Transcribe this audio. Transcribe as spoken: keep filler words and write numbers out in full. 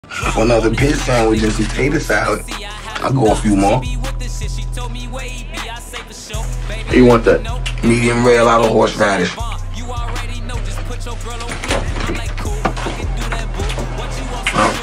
Another fish sandwich and some potato salad. I'll go a few more. You want that? Medium rare, a lot of horseradish. Oh.